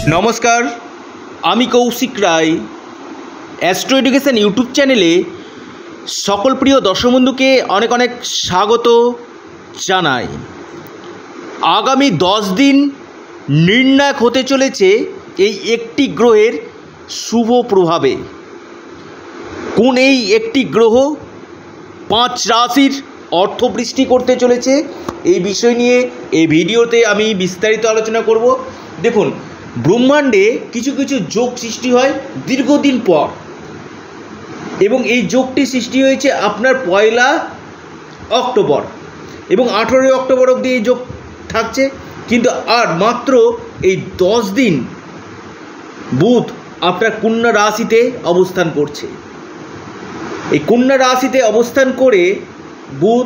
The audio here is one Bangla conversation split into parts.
নমস্কার, আমি Kaushik Roy. Astro education YouTube চ্যানেলে সকল প্রিয় দর্শক বন্ধুকে অনেক অনেক স্বাগত জানাই। আগামী 10 দিন নির্ণায়ক হতে চলেছে এই একটি গ্রহের শুভ প্রভাবে। কোন এই একটি গ্রহ 5 রাশির অর্থবৃষ্টি করতে চলেছে, এই বিষয় নিয়ে এই ভিডিওতে আমি বিস্তারিত আলোচনা করব। দেখুন, ব্রহ্মাণ্ডে কিছু কিছু যোগ সৃষ্টি হয় দীর্ঘদিন পর, এবং এই যোগটি সৃষ্টি হয়েছে আপনার 1 অক্টোবর এবং 18 অক্টোবর অবধি এই যোগ থাকছে। কিন্তু আর মাত্র এই 10 দিন বুধ আপনার কন্যা রাশিতে অবস্থান করছে। এই কন্যা রাশিতে অবস্থান করে বুধ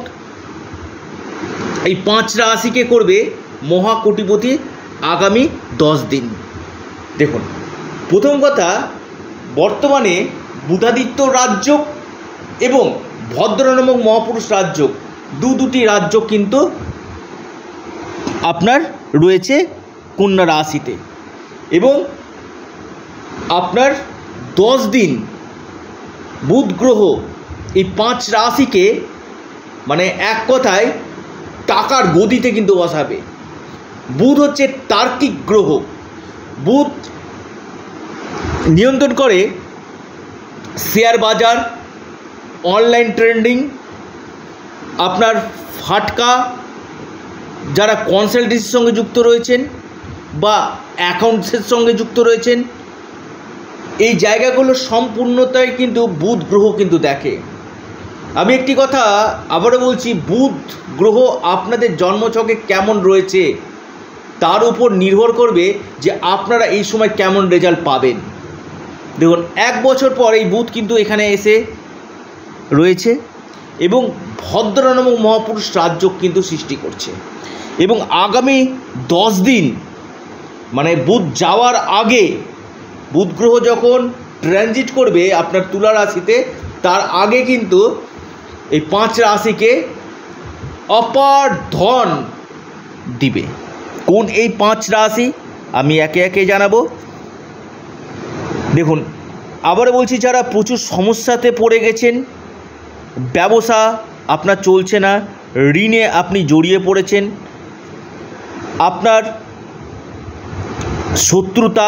এই 5 রাশিকে করবে মহাকোটিপতি আগামী 10 দিন। দেখুন, প্রথম কথা, বর্তমানে বুধাদিত্য রাজ্য এবং ভদ্র নামক মহাপুরুষ রাজ্য দুটি রাজ্য কিন্তু আপনার রয়েছে কন্যা রাশিতে, এবং আপনার 10 দিন বুধ গ্রহ এই 5 রাশিকে মানে এক কথায় টাকার গদিতে কিন্তু বসাবে। বুধ হচ্ছে তার্কিক গ্রহ। বুধ নিয়ন্ত্রণ করে শেয়ার বাজার, অনলাইন ট্রেডিং, আপনার ফাটকা, যারা কনসালটেন্সির সঙ্গে যুক্ত রয়েছেন বা অ্যাকাউন্টসের সঙ্গে যুক্ত রয়েছেন, এই জায়গাগুলো সম্পূর্ণতাই কিন্তু বুধ গ্রহ কিন্তু দেখে। আমি একটি কথা আবারও বলছি, বুধ গ্রহ আপনাদের জন্মছকে কেমন রয়েছে তার উপর নির্ভর করবে যে আপনারা এই সময় কেমন রেজাল্ট পাবেন। দেখুন, 1 বছর পর এই বুধ কিন্তু এখানে এসে রয়েছে এবং ভদ্র নামক মহাপুরুষ রাজ্য কিন্তু সৃষ্টি করছে। এবং আগামী 10 দিন মানে বুধ যাওয়ার আগে, বুধ গ্রহ যখন ট্রানজিট করবে আপনার তুলা রাশিতে, তার আগে কিন্তু এই 5 রাশিকে অপার ধন দিবে। কোন এই 5 রাশি আমি একে একে জানাবো। দেখুন, আবারও বলছি, যারা প্রচুর সমস্যাতে পড়ে গেছেন, ব্যবসা আপনার চলছে না, ঋণে আপনি জড়িয়ে পড়েছেন, আপনার শত্রুতা,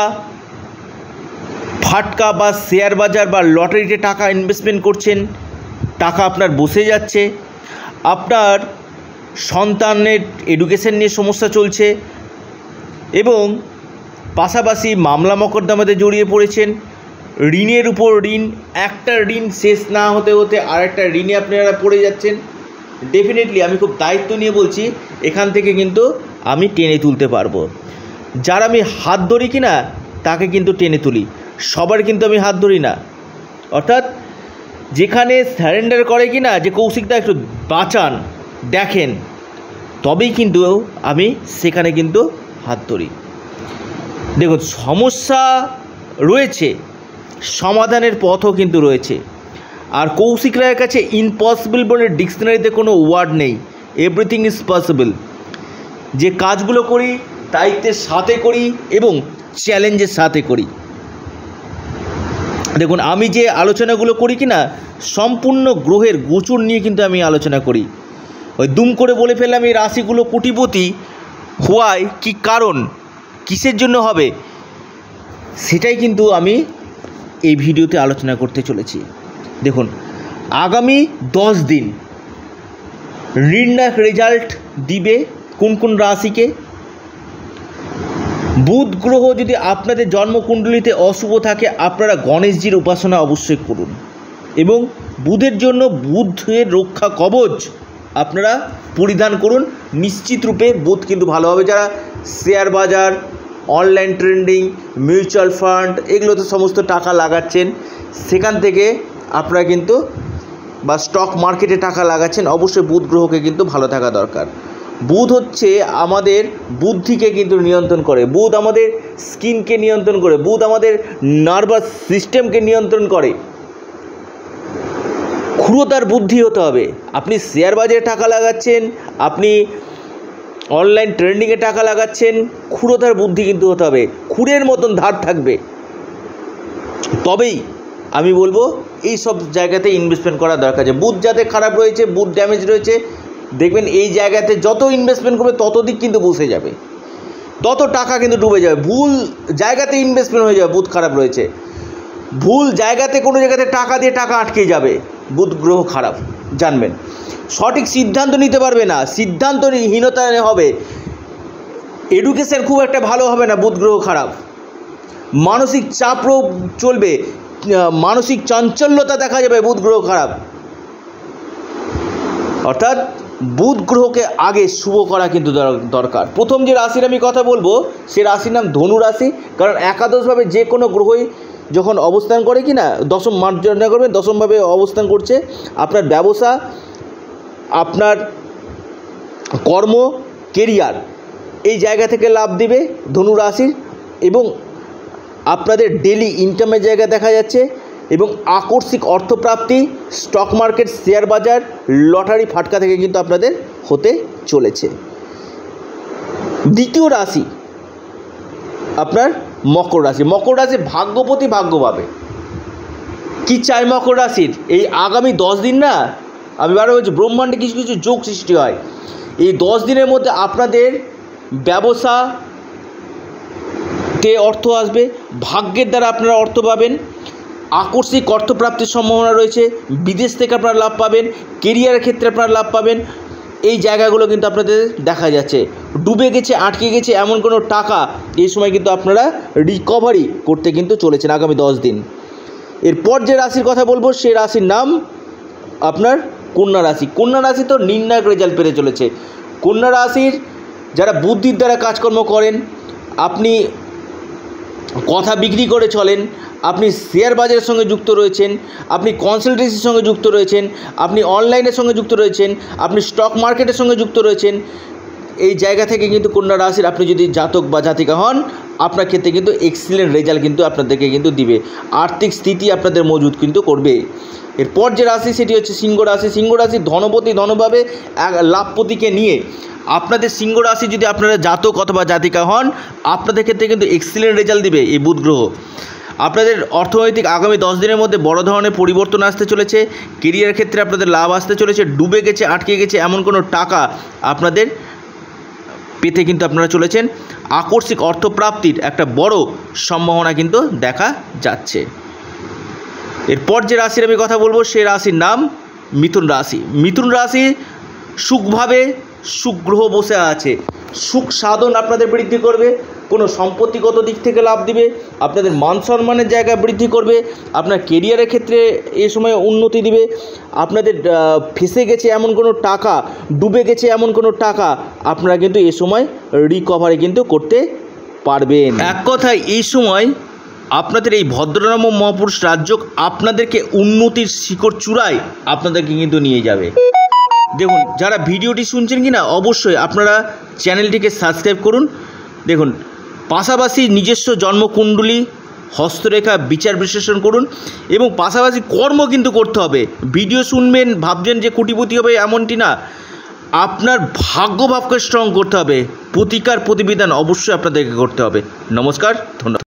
ফাটকা বা শেয়ার বাজার বা লটারিতে টাকা ইনভেস্টমেন্ট করছেন, টাকা আপনার বসে যাচ্ছে, আপনার সন্তানের এডুকেশন নিয়ে সমস্যা চলছে, এবং পাশাপাশি মামলা মকদ্দমাতে জড়িয়ে পড়েছেন, ঋণের উপর ঋণ, একটা ঋণ শেষ না হতে হতে আরেকটা ঋণে আপনারা পড়ে যাচ্ছেন। ডেফিনেটলি আমি খুব দায়িত্ব নিয়ে বলছি, এখান থেকে কিন্তু আমি টেনে তুলতে পারবো। যার আমি হাত ধরি কি না তাকে কিন্তু টেনে তুলি, সবার কিন্তু আমি হাত ধরি না। অর্থাৎ যেখানে সারেন্ডার করে কি না যে কৌশিকদা একটু বাঁচান, দেখেন, তবেই কিন্তু আমি সেখানে কিন্তু হাত ধরি। দেখুন, সমস্যা রয়েছে, সমাধানের পথও কিন্তু রয়েছে। আর কৌশিক রায়ের কাছে ইম্পসিবল বলে ডিকশনারিতে কোনো ওয়ার্ড নেই, এভরিথিং ইজ পসিবল। যে কাজগুলো করি দায়িত্বের সাথে করি এবং চ্যালেঞ্জের সাথে করি। দেখুন, আমি যে আলোচনাগুলো করি কি না, সম্পূর্ণ গ্রহের গোচর নিয়ে কিন্তু আমি আলোচনা করি। ওই দুম করে বলে ফেললাম এই রাশিগুলো কোটিপতি হওয়ায় কি কারণ, কিসের জন্য হবে, সেটাই কিন্তু আমি এই ভিডিওতে আলোচনা করতে চলেছি। দেখুন, আগামী 10 দিন নির্ণায়ক রেজাল্ট দিবে কোন কোন রাশিকে। বুধ গ্রহ যদি আপনাদের জন্মকুণ্ডলিতে অশুভ থাকে, আপনারা গণেশজির উপাসনা অবশ্যই করুন, এবং বুধের জন্য বুধের রক্ষা কবচ আপনারা পরিধান করুন। নিশ্চিত রূপে বুধ কিন্তু ভালো হবে। যারা শেয়ার বাজার, অনলাইন ট্রেডিং, মিউচুয়াল ফান্ড এগুলোতে সমস্ত টাকা লাগাচ্ছেন, সেখান থেকে আপনারা কিন্তু বা স্টক মার্কেটে টাকা লাগাচ্ছেন, অবশ্যই বুধ গ্রহকে কিন্তু ভালো থাকা দরকার। বুধ হচ্ছে আমাদের বুদ্ধিকে কিন্তু নিয়ন্ত্রণ করে, বুধ আমাদের স্কিনকে নিয়ন্ত্রণ করে, বুধ আমাদের নার্ভাস সিস্টেমকে নিয়ন্ত্রণ করে। ক্ষুরতার বুদ্ধি হতে হবে। আপনি শেয়ার বাজারে টাকা লাগাচ্ছেন, আপনি অনলাইন ট্রেডিংয়ে টাকা লাগাচ্ছেন, ক্ষুরতার বুদ্ধি কিন্তু হতে হবে। খুঁড়ের মতন ধার থাকবে, তবেই আমি বলবো এই সব জায়গাতে ইনভেস্টমেন্ট করা দরকার আছে। বুধ যাতে খারাপ রয়েছে, বুধ ড্যামেজ রয়েছে, দেখবেন এই জায়গাতে যত ইনভেস্টমেন্ট করবে তত দিক কিন্তু বসে যাবে, তত টাকা কিন্তু ডুবে যাবে, ভুল জায়গাতে ইনভেস্টমেন্ট হয়ে যাবে। বুধ খারাপ রয়েছে, ভুল জায়গাতে কোনো জায়গাতে টাকা দিয়ে টাকা আটকে যাবে, বুধ গ্রহ খারাপ জানবেন। সঠিক সিদ্ধান্ত নিতে পারবে না, সিদ্ধান্তহীনতা হবে, এডুকেশন খুব একটা ভালো হবে না, বুধ গ্রহ খারাপ। মানসিক চাপও চলবে, মানসিক চাঞ্চল্যতা দেখা যাবে, বুধ গ্রহ খারাপ। অর্থাৎ বুধ গ্রহকে আগে শুভ করা কিন্তু দরকার। প্রথম যে রাশির আমি কথা বলবো সে রাশির নাম ধনু রাশি, কারণ একাদশভাবে যে কোনো গ্রহই যখন অবস্থান করে কি না, দশম মার্জনা করবেন, দশমভাবে অবস্থান করছে, আপনার ব্যবসা, আপনার কর্ম, কেরিয়ার এই জায়গা থেকে লাভ দিবে ধনু রাশির, এবং আপনাদের ডেলি ইনকামের জায়গা দেখা যাচ্ছে, এবং আকস্মিক অর্থপ্রাপ্তি, স্টক মার্কেট, শেয়ার বাজার, লটারি ফাটকা থেকে কিন্তু আপনাদের হতে চলেছে। দ্বিতীয় রাশি আপনার মকর রাশি। মকর রাশি ভাগ্যপতি ভাগ্য পাবে। কী চাই মকর রাশির? এই আগামী 10 দিন না, আমি বারবার বলছি ব্রহ্মাণ্ডে কিছু কিছু যোগ সৃষ্টি হয়, এই 10 দিনের মধ্যে আপনাদের ব্যবসাতে অর্থ আসবে, ভাগ্যের দ্বারা আপনারা অর্থ পাবেন, আকস্মিক অর্থপ্রাপ্তির সম্ভাবনা রয়েছে, বিদেশ থেকে আপনারা লাভ পাবেন, কেরিয়ারের ক্ষেত্রে আপনারা লাভ পাবেন। এই জায়গাগুলো কিন্তু আপনাদের দেখা যাচ্ছে। ডুবে গেছে, আটকে গেছে এমন কোনো টাকা এই সময় কিন্তু আপনারা রিকভারি করতে কিন্তু চলেছেন আগামী 10 দিন। এরপর যে রাশির কথা বলবো সেই রাশির নাম আপনার কন্যা রাশি। কন্যা রাশি তো নির্ণায়ক রেজাল্ট পেতে চলেছে। কন্যা রাশির যারা বুদ্ধির দ্বারা কাজকর্ম করেন, আপনি কথা বিক্রি করে চলেন, আপনি শেয়ার বাজারের সঙ্গে যুক্ত রয়েছেন, আপনি কনসালটেন্সির সঙ্গে যুক্ত রয়েছেন, আপনি অনলাইনের সঙ্গে যুক্ত রয়েছেন, আপনি স্টক মার্কেটের সঙ্গে যুক্ত রয়েছেন, এই জায়গা থেকে কিন্তু কন্যা রাশির আপনি যদি জাতক বা জাতিকা হন, আপনার ক্ষেত্রে কিন্তু এক্সিলেন্ট রেজাল্ট কিন্তু আপনাদেরকে কিন্তু দিবে, আর্থিক স্থিতি আপনাদের মজবুত কিন্তু করবে। এরপর যে রাশি সেটি হচ্ছে সিংহ রাশি। সিংহ রাশি ধনপতি ধনভাবে লাভপতিকে নিয়ে আপনাদের সিংহ রাশি যদি আপনারা জাতক অথবা জাতিকা হন, আপনাদের ক্ষেত্রে কিন্তু এক্সিলেন্ট রেজাল্ট দিবে এই বুধ গ্রহ। আপনাদের অর্থনৈতিক আগামী 10 দিনের মধ্যে বড় ধরনের পরিবর্তন আসতে চলেছে, কেরিয়ার ক্ষেত্রে আপনাদের লাভ আসতে চলেছে, ডুবে গেছে, আটকে গেছে এমন কোনো টাকা আপনাদের পেতে কিন্তু আপনারা চলেছেন, আকস্মিক অর্থপ্রাপ্তির একটা বড় সম্ভাবনা কিন্তু দেখা যাচ্ছে। এরপর যে রাশির আমি কথা বলবো সেই রাশির নাম মিথুন রাশি। মিথুন রাশি সুখভাবে সুগ্রহ বসে আছে, সুখ সাধন আপনাদের বৃদ্ধি করবে, কোনো সম্পত্তিগত দিক থেকে লাভ দিবে, আপনাদের মান সম্মানের জায়গা বৃদ্ধি করবে, আপনার কেরিয়ারের ক্ষেত্রে এই সময় উন্নতি দিবে, আপনাদের ফেসে গেছে এমন কোনো টাকা, ডুবে গেছে এমন কোনো টাকা আপনারা কিন্তু এই সময় রিকভারি কিন্তু করতে পারবেন। এক কথায় এই সময় আপনাদের এই ভদ্রনাম মহাপুরুষ রাজযোগ আপনাদেরকে উন্নতির শিখর চূড়ায় আপনাদেরকে কিন্তু নিয়ে যাবে। দেখুন, যারা ভিডিওটি শুনছেন কি না, অবশ্যই আপনারা চ্যানেলটিকে সাবস্ক্রাইব করুন। দেখুন, পাশাপাশি নিজস্ব জন্মকুণ্ডলী, হস্তরেখা বিচার বিশ্লেষণ করুন, এবং পাশাপাশি কর্ম কিন্তু করতে হবে। ভিডিও শুনবেন ভাবছেন যে কোটিপতি হবে এমনটি না, আপনার ভাগ্যভাবকে স্ট্রং করতে হবে, প্রতিকার প্রতিবিধান অবশ্যই আপনাদেরকে করতে হবে। নমস্কার, ধন্যবাদ।